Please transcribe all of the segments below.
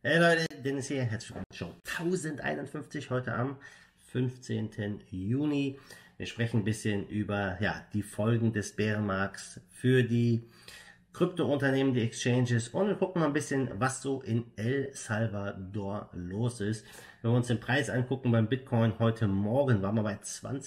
Hey Leute, Dennis hier, herzlich willkommen zur Show 1051 heute am 15. Juni. Wir sprechen ein bisschen über die Folgen des Bärenmarkts für die Kryptounternehmen, die Exchanges, und wir gucken mal ein bisschen, was so in El Salvador los ist. Wenn wir uns den Preis angucken beim Bitcoin heute Morgen, waren wir bei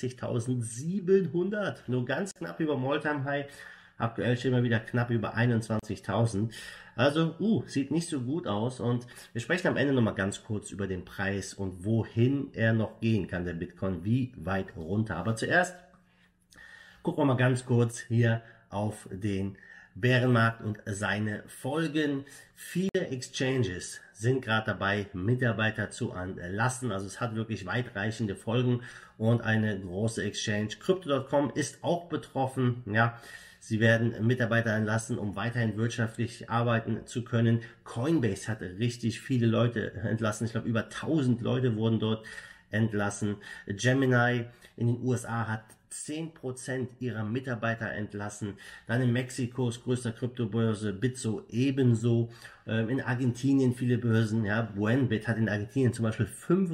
20.700, nur ganz knapp über dem All-Time-High. Aktuell stehen wir wieder knapp über 21.000. Also, sieht nicht so gut aus, und wir sprechen am Ende nochmal ganz kurz über den Preis und wohin er noch gehen kann, der Bitcoin, wie weit runter. Aber zuerst gucken wir mal ganz kurz hier auf den Bärenmarkt und seine Folgen. Viele Exchanges sind gerade dabei, Mitarbeiter zu entlassen. Also es hat wirklich weitreichende Folgen, und eine große Exchange, Crypto.com, ist auch betroffen. Ja, sie werden Mitarbeiter entlassen, um weiterhin wirtschaftlich arbeiten zu können. Coinbase hat richtig viele Leute entlassen. Ich glaube, über 1000 Leute wurden dort entlassen. Gemini in den USA hat 10% ihrer Mitarbeiter entlassen. Dann in Mexikos größter Kryptobörse Bitso ebenso. In Argentinien viele Börsen. Ja, Buenbit hat in Argentinien zum Beispiel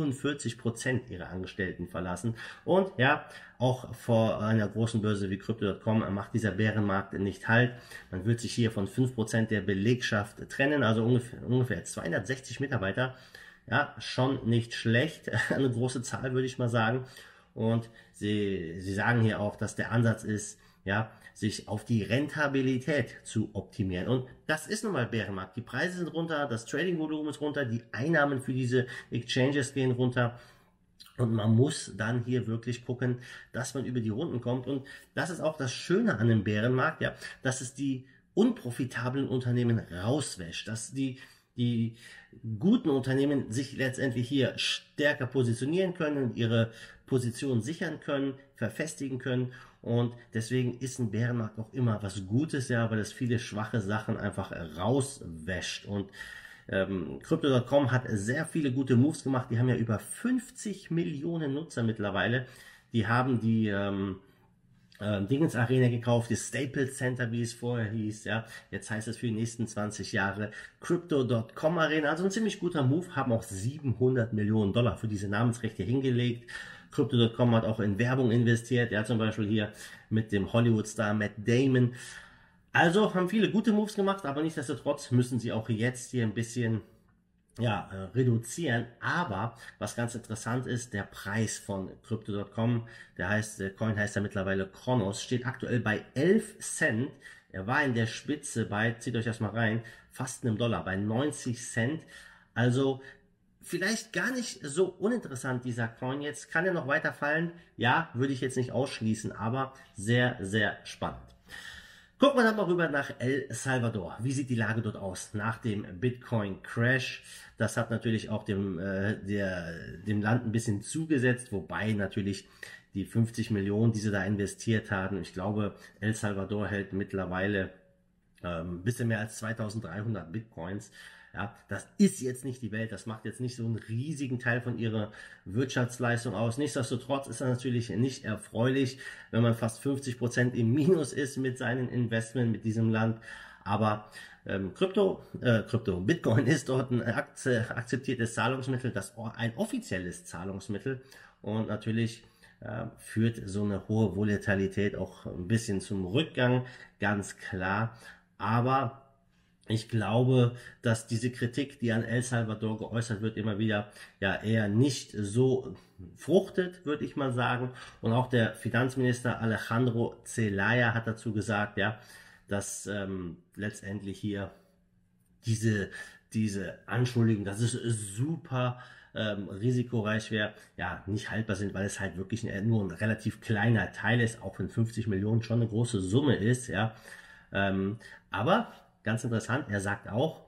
45% ihrer Angestellten verlassen. Und ja, auch vor einer großen Börse wie Crypto.com macht dieser Bärenmarkt nicht halt. Man wird sich hier von 5% der Belegschaft trennen, also ungefähr 260 Mitarbeiter. Ja, schon nicht schlecht. Eine große Zahl, würde ich mal sagen. Und sie sagen hier auch, dass der Ansatz ist, ja, sich auf die Rentabilität zu optimieren. Und das ist nun mal Bärenmarkt. Die Preise sind runter, das Trading-Volumen ist runter, die Einnahmen für diese Exchanges gehen runter. Und man muss dann hier wirklich gucken, dass man über die Runden kommt. Und das ist auch das Schöne an dem Bärenmarkt, ja, dass es die unprofitablen Unternehmen rauswäscht, dass die guten Unternehmen sich letztendlich hier stärker positionieren können und ihre Position sichern können, verfestigen können. Und deswegen ist ein Bärenmarkt auch immer was Gutes, ja, weil es viele schwache Sachen einfach rauswäscht. Und Crypto.com hat sehr viele gute Moves gemacht. Die haben ja über 50 Millionen Nutzer mittlerweile. Die haben die Dingens Arena gekauft, die Staples Center, wie es vorher hieß, ja. Jetzt heißt es für die nächsten 20 Jahre Crypto.com Arena. Also ein ziemlich guter Move, haben auch 700 Millionen Dollar für diese Namensrechte hingelegt. Crypto.com hat auch in Werbung investiert, ja, zum Beispiel hier mit dem Hollywood-Star Matt Damon. Also haben viele gute Moves gemacht, aber nichtsdestotrotz müssen sie auch jetzt hier ein bisschen reduzieren. Aber was ganz interessant ist, der Preis von Crypto.com, der Coin heißt ja mittlerweile Cronos, steht aktuell bei 11 Cent. Er war in der Spitze bei, zieht euch das mal rein, fast einem Dollar, bei 90 Cent. Also vielleicht gar nicht so uninteressant, dieser Coin jetzt. Kann er noch weiter fallen? Ja, würde ich jetzt nicht ausschließen, aber sehr, sehr spannend. Gucken wir dann mal rüber nach El Salvador. Wie sieht die Lage dort aus nach dem Bitcoin-Crash? Das hat natürlich auch dem Land ein bisschen zugesetzt, wobei natürlich die 50 Millionen, die sie da investiert haben, ich glaube, El Salvador hält mittlerweile ein bisschen mehr als 2300 Bitcoins. Ja, das ist jetzt nicht die Welt, das macht jetzt nicht so einen riesigen Teil von ihrer Wirtschaftsleistung aus. Nichtsdestotrotz ist das natürlich nicht erfreulich, wenn man fast 50% im Minus ist mit seinen Investments mit diesem Land. Aber Bitcoin ist dort ein akzeptiertes Zahlungsmittel, ein offizielles Zahlungsmittel, und natürlich führt so eine hohe Volatilität auch ein bisschen zum Rückgang, ganz klar. Aber ich glaube, dass diese Kritik, die an El Salvador geäußert wird, immer wieder eher nicht so fruchtet, würde ich mal sagen. Und auch der Finanzminister Alejandro Zelaya hat dazu gesagt, ja, dass letztendlich hier diese Anschuldigungen, dass es super risikoreich wäre, ja, nicht haltbar sind, weil es halt wirklich nur ein relativ kleiner Teil ist, auch wenn 50 Millionen schon eine große Summe ist, ja. Aber ganz interessant, er sagt auch,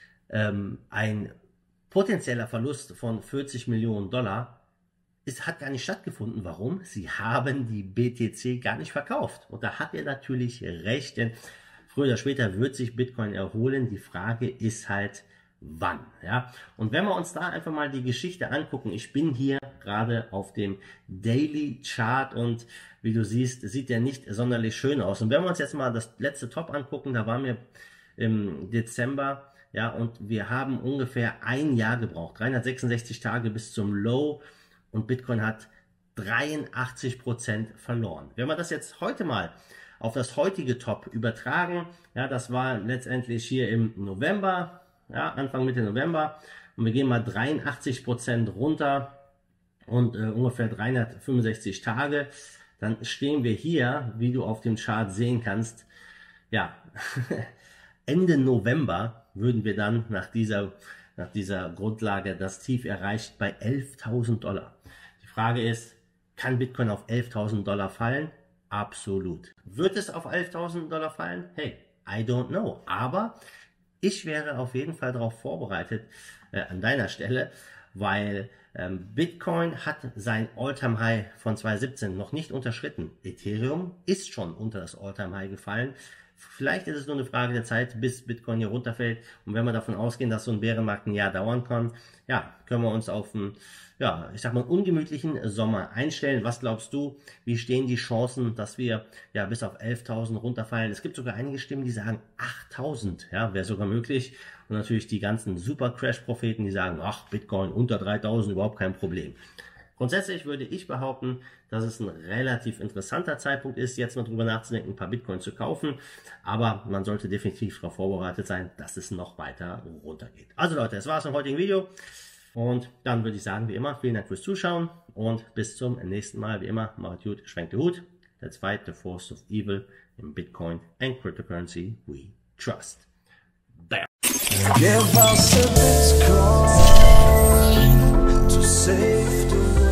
ein potenzieller Verlust von 40 Millionen Dollar hat gar nicht stattgefunden. Warum? Sie haben die BTC gar nicht verkauft. Und da hat er natürlich recht, denn früher oder später wird sich Bitcoin erholen. Die Frage ist halt, wann. Ja? Und wenn wir uns da einfach mal die Geschichte angucken, ich bin hier gerade auf dem Daily Chart, und wie du siehst, sieht der nicht sonderlich schön aus. Und wenn wir uns jetzt mal das letzte Top angucken, da waren wir im Dezember Ja, und wir haben ungefähr ein Jahr gebraucht, 366 Tage bis zum Low, und Bitcoin hat 83% verloren. Wenn wir das jetzt heute mal auf das heutige Top übertragen, ja, das war letztendlich hier im November, ja, Anfang Mitte November, und wir gehen mal 83% runter und ungefähr 365 Tage, dann stehen wir hier, wie du auf dem Chart sehen kannst, ja, Ende November würden wir dann nach dieser Grundlage das Tief erreicht bei 11.000 Dollar. Die Frage ist, kann Bitcoin auf 11.000 Dollar fallen? Absolut. Wird es auf 11.000 Dollar fallen? Hey, I don't know. Aber ich wäre auf jeden Fall darauf vorbereitet, an deiner Stelle, weil Bitcoin hat sein All-Time-High von 2017 noch nicht unterschritten. Ethereum ist schon unter das All-Time-High gefallen. Vielleicht ist es nur eine Frage der Zeit, bis Bitcoin hier runterfällt. Und wenn wir davon ausgehen, dass so ein Bärenmarkt ein Jahr dauern kann, ja, können wir uns auf einen, ja, ich sag mal, ungemütlichen Sommer einstellen. Was glaubst du? Wie stehen die Chancen, dass wir ja bis auf 11.000 runterfallen? Es gibt sogar einige Stimmen, die sagen 8.000, ja, wäre sogar möglich. Und natürlich die ganzen Super-Crash-Propheten, die sagen, ach, Bitcoin unter 3.000, überhaupt kein Problem. Grundsätzlich würde ich behaupten, dass es ein relativ interessanter Zeitpunkt ist, jetzt mal drüber nachzudenken, ein paar Bitcoin zu kaufen. Aber man sollte definitiv darauf vorbereitet sein, dass es noch weiter runtergeht. Also Leute, das war's im heutigen Video. Und dann würde ich sagen, wie immer, vielen Dank fürs Zuschauen und bis zum nächsten Mal. Wie immer, macht gut, schwenkt den Hut. Let's fight the force of evil in Bitcoin and cryptocurrency we trust. Bam. Give us a Bitcoin to save the world.